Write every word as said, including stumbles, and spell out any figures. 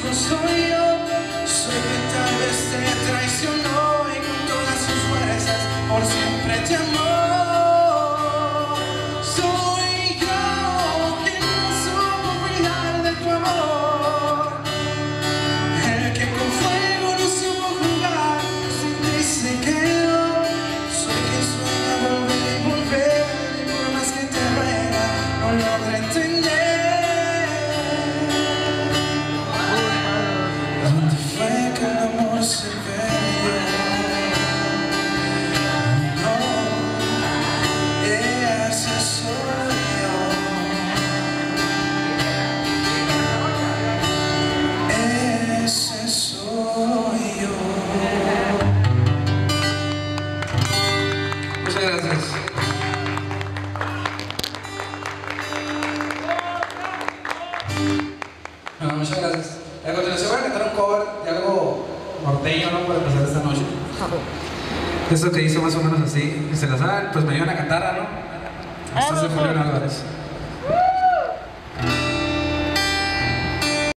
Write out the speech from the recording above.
mismo soy yo. Soy quien tal vez te traicionó y con todas sus fuerzas por siempre te amó. Soy yo quien no supo cuidar de tu amor, el que con fuego no supo jugar, sin ti se quedó. Soy quien sueña volver y volver, y por más que te ruega no logra entender. ¿Dónde fue que el amor se perdió? No, ese soy yo. Ese soy yo. Muchas gracias. No, muchas gracias. A continuación voy a cantar un cover de algo norteño, ¿no? Para empezar esta noche. Esto que hizo más o menos así, y se la saben, pues me dio una catarra, ¿no? Esto es de Julián Álvarez.